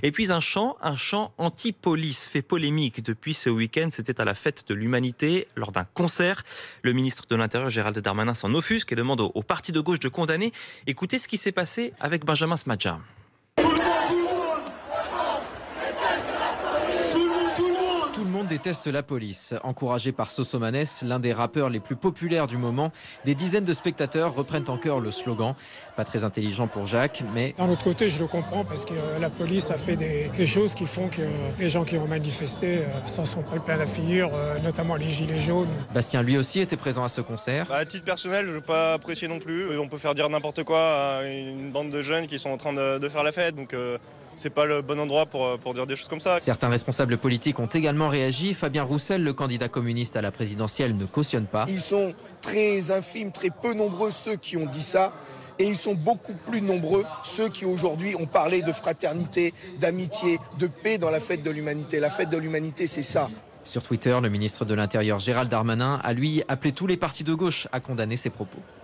Et puis un chant anti-police fait polémique depuis ce week-end. C'était à la fête de l'Humanité lors d'un concert. Le ministre de l'Intérieur Gérald Darmanin s'en offusque et demande aux partis de gauche de condamner. Écoutez ce qui s'est passé avec Benjamin Smadja. Tout le monde déteste la police. Encouragé par Sosomanes, l'un des rappeurs les plus populaires du moment, des dizaines de spectateurs reprennent en chœur le slogan. Pas très intelligent pour Jacques, mais... D'un autre côté, je le comprends parce que la police a fait des choses qui font que les gens qui ont manifesté s'en sont pris plein la figure, notamment les gilets jaunes. Bastien, lui aussi, était présent à ce concert. À titre personnel, je ne veux pas apprécier non plus. On peut faire dire n'importe quoi à une bande de jeunes qui sont en train de faire la fête. Donc c'est pas le bon endroit pour dire des choses comme ça. Certains responsables politiques ont également réagi. Fabien Roussel, le candidat communiste à la présidentielle, ne cautionne pas. Ils sont très infimes, très peu nombreux ceux qui ont dit ça. Et ils sont beaucoup plus nombreux ceux qui aujourd'hui ont parlé de fraternité, d'amitié, de paix dans la fête de l'humanité. La fête de l'humanité, c'est ça. Sur Twitter, le ministre de l'Intérieur Gérald Darmanin a lui appelé tous les partis de gauche à condamner ces propos.